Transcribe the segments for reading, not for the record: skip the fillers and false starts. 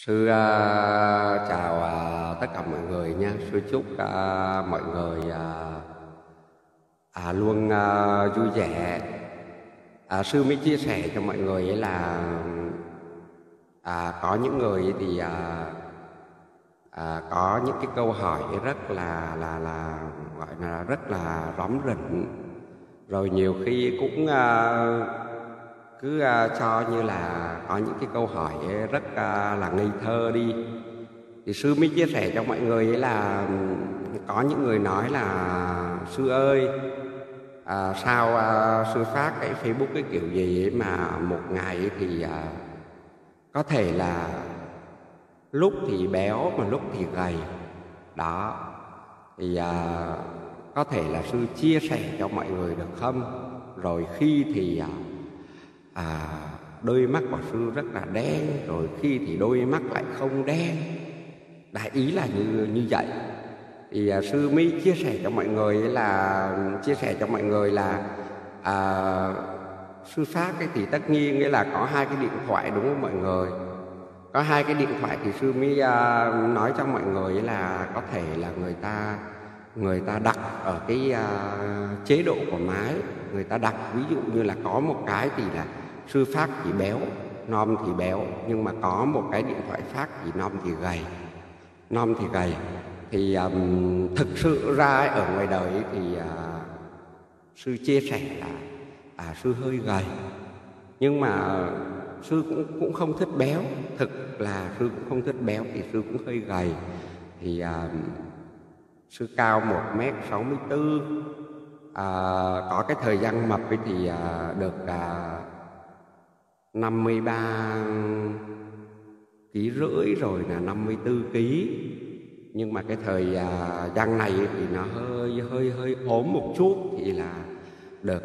Sư chào tất cả mọi người nha. Sư chúc mọi người luôn vui vẻ. Sư mới chia sẻ cho mọi người ấy là có những người thì có những cái câu hỏi rất là gọi là rất là róm rỉnh, rồi nhiều khi cũng cứ cho như là có những cái câu hỏi rất là ngây thơ đi. Thì sư mới chia sẻ cho mọi người ấy là có những người nói là sư ơi, sao sư phát cái Facebook cái kiểu gì ấy mà một ngày ấy thì có thể là lúc thì béo mà lúc thì gầy đó. Thì có thể là sư chia sẻ cho mọi người được không? Rồi khi thì đôi mắt của sư rất là đen, rồi khi thì đôi mắt lại không đen. Đại ý là như vậy. Thì sư mới chia sẻ cho mọi người là sư phát cái thì tất nhiên nghĩa là có hai cái điện thoại, đúng không mọi người? Có hai cái điện thoại thì sư mới nói cho mọi người là có thể là người ta đặt ở cái chế độ của máy. Người ta đặt ví dụ như là có một cái thì là sư phát thì béo, nom thì béo, nhưng mà có một cái điện thoại phát thì nom thì gầy. Thì thực sự ra ở ngoài đời thì sư chia sẻ là sư hơi gầy, nhưng mà sư cũng không thích béo. Thực là sư cũng không thích béo, thì sư cũng hơi gầy. Thì sư cao 1m64, có cái thời gian mập ấy thì được 53,5 kg rồi là 54 kg. Nhưng mà cái thời gian này thì nó hơi ốm một chút, thì là được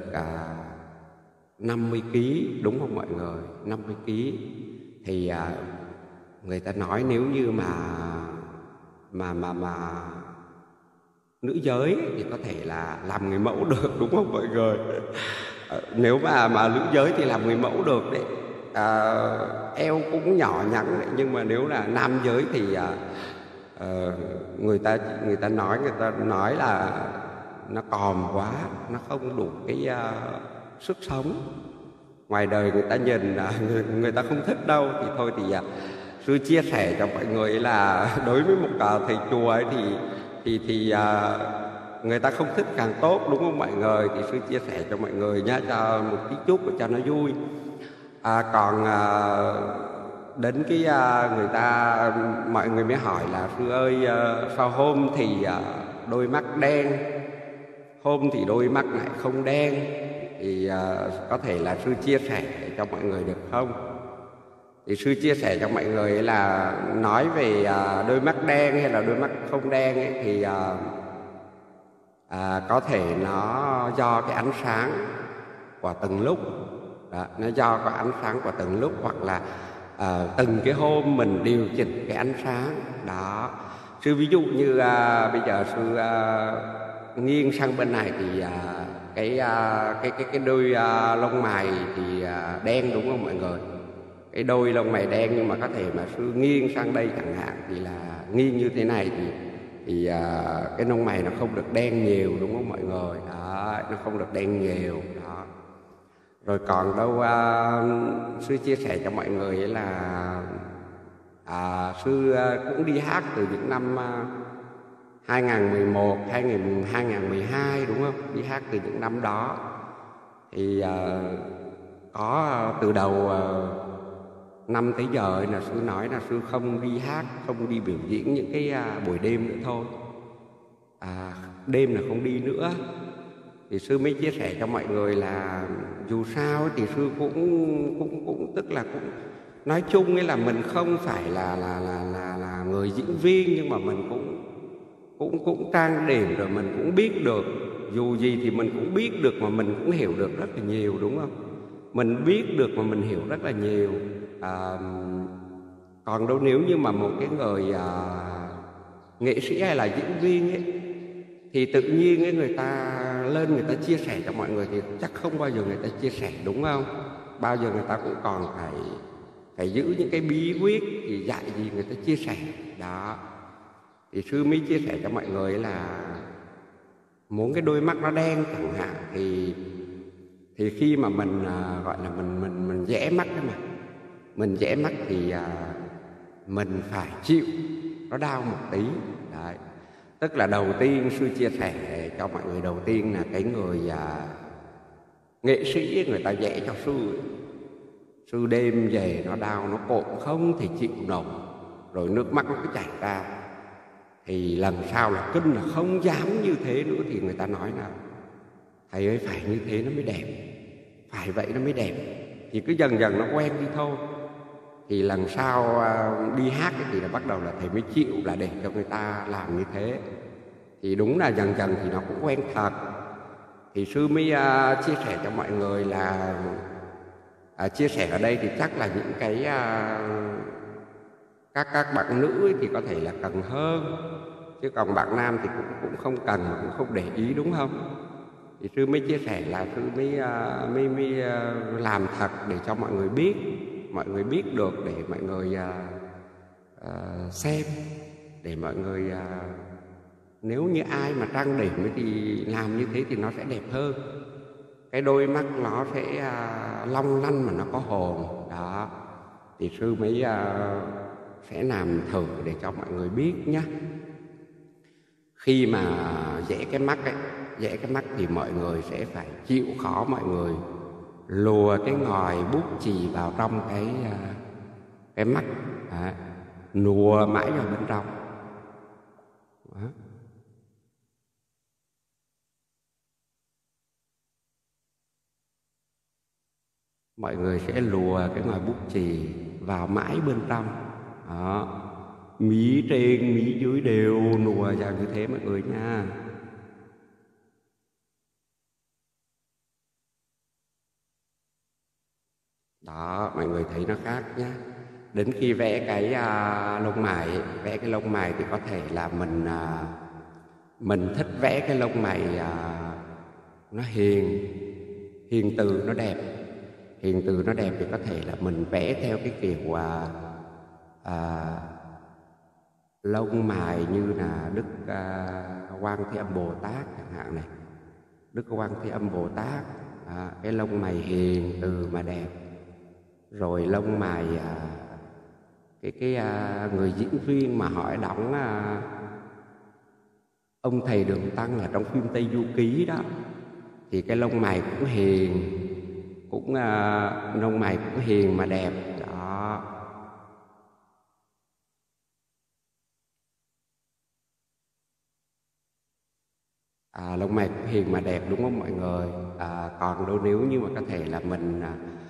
50 kg, đúng không mọi người? 50 kg. Thì người ta nói nếu như mà nữ giới thì có thể là làm người mẫu được, đúng không mọi người? Nếu mà nữ giới thì làm người mẫu được đấy. Eo cũng nhỏ nhắn đấy, nhưng mà nếu là nam giới thì người ta nói là nó còm quá, nó không đủ cái sức sống. Ngoài đời người ta nhìn người ta không thích đâu. Thì thôi thì sư chia sẻ cho mọi người là đối với một thầy chùa ấy thì người ta không thích càng tốt, đúng không mọi người? Thì sư chia sẻ cho mọi người nhé, cho một tí chút cho nó vui. Còn đến cái mọi người mới hỏi là sư ơi, sao hôm thì đôi mắt đen, hôm thì đôi mắt lại không đen. Thì có thể là sư chia sẻ cho mọi người được không? Thì sư chia sẻ cho mọi người là nói về đôi mắt đen hay là đôi mắt không đen ấy, thì có thể nó do cái ánh sáng của từng lúc đó, nó do có ánh sáng của từng lúc, hoặc là từng cái hôm mình điều chỉnh cái ánh sáng đó. Sư ví dụ như bây giờ sư nghiêng sang bên này thì cái đôi lông mày thì đen, đúng không mọi người? Cái đôi lông mày đen, nhưng mà có thể mà sư nghiêng sang đây chẳng hạn, thì là nghiêng như thế này thì cái lông mày nó không được đen nhiều, đúng không mọi người? Đó, nó không được đen nhiều đó. Rồi còn đâu sư chia sẻ cho mọi người là sư cũng đi hát từ những năm 2011, 2012, đúng không? Đi hát từ những năm đó. Thì có từ đầu năm tới giờ là sư nói là sư không đi hát, không đi biểu diễn những cái buổi đêm nữa thôi. Đêm là không đi nữa. Thì sư mới chia sẻ cho mọi người là dù sao thì sư cũng tức là cũng nói chung ấy là mình không phải là người diễn viên, nhưng mà mình cũng trang điểm, rồi mình cũng biết được, dù gì thì mình cũng biết được mà mình cũng hiểu được rất là nhiều, đúng không? Mình biết được mà mình hiểu rất là nhiều. Còn đâu nếu như mà một cái người nghệ sĩ hay là diễn viên ấy, thì tự nhiên ấy, người ta lên người ta chia sẻ cho mọi người thì chắc không bao giờ người ta chia sẻ, đúng không? Bao giờ người ta cũng còn phải phải giữ những cái bí quyết, thì dạy gì người ta chia sẻ. Đó, thì sư mới chia sẻ cho mọi người là muốn cái đôi mắt nó đen chẳng hạn, thì khi mà mình gọi là mình vẽ mắt đấy mà, mình vẽ mắt thì mình phải chịu nó đau một tí. Đấy, tức là đầu tiên sư chia sẻ cho mọi người, đầu tiên là cái người nghệ sĩ người ta vẽ cho sư đêm về nó đau, nó cộm không thì chịu nổi, rồi nước mắt nó cứ chảy ra, thì lần sau là kinh là không dám như thế nữa. Thì người ta nói là thầy ơi, phải như thế nó mới đẹp, phải vậy nó mới đẹp. Thì cứ dần dần nó quen đi thôi. Thì lần sau đi hát thì là bắt đầu là thầy mới chịu là để cho người ta làm như thế. Thì đúng là dần dần thì nó cũng quen thật. Thì sư mới chia sẻ cho mọi người là chia sẻ ở đây thì chắc là những cái các bạn nữ thì có thể là cần hơn, chứ còn bạn nam thì cũng không cần mà cũng không để ý, đúng không? Thì sư mới chia sẻ là sư mới làm thật để cho mọi người biết được, để mọi người xem, để mọi người nếu như ai mà trang điểm thì làm như thế thì nó sẽ đẹp hơn, cái đôi mắt nó sẽ long lanh mà nó có hồn. Đó, thì sư mới sẽ làm thử để cho mọi người biết nhé. Khi mà vẽ cái mắt thì mọi người sẽ phải chịu khó, mọi người lùa cái ngòi bút chì vào trong cái mắt, lùa mãi vào bên trong. Đó. Mọi người sẽ lùa cái ngòi bút chì vào mãi bên trong. Đó, mí trên mí dưới đều lùa vào như thế mọi người nha. Đó, mọi người thấy nó khác nhé. Đến khi vẽ cái lông mày thì có thể là mình thích vẽ cái lông mày nó hiền từ nó đẹp. Hiền từ nó đẹp thì có thể là mình vẽ theo cái kiểu lông mày như là Đức Quan Thế Âm Bồ Tát chẳng hạn này. Đức Quan Thế Âm Bồ Tát, cái lông mày hiền từ mà đẹp. Rồi lông mày cái người diễn viên mà hỏi đóng ông thầy Đường Tăng là trong phim Tây Du Ký đó, thì cái lông mày cũng hiền, lông mày cũng hiền mà đẹp. Đó, lông mày cũng hiền mà đẹp, đúng không mọi người? Còn nếu như mà có thể là mình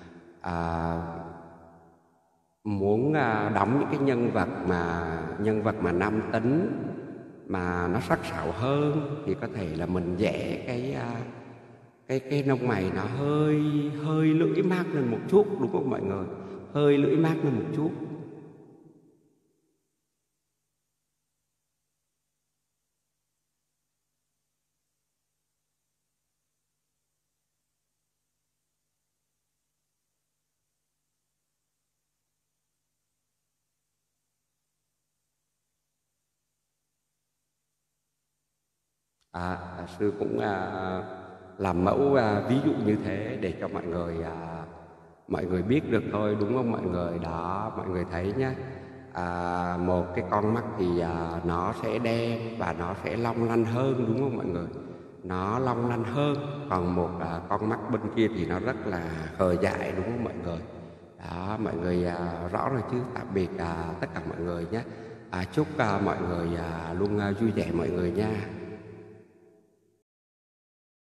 muốn đóng những cái nhân vật mà nam tính mà nó sắc sảo hơn, thì có thể là mình vẽ cái lông mày nó hơi lưỡi mát lên một chút, đúng không mọi người? Hơi lưỡi mát lên một chút. Sư cũng làm mẫu ví dụ như thế để cho mọi người biết được thôi, đúng không mọi người? Đó, mọi người thấy nhé. Một cái con mắt thì nó sẽ đen và nó sẽ long lanh hơn, đúng không mọi người? Nó long lanh hơn. Còn một con mắt bên kia thì nó rất là khờ dại, đúng không mọi người? Đó, mọi người rõ rồi chứ. Tạm biệt tất cả mọi người nhé. Chúc mọi người luôn vui vẻ mọi người nha.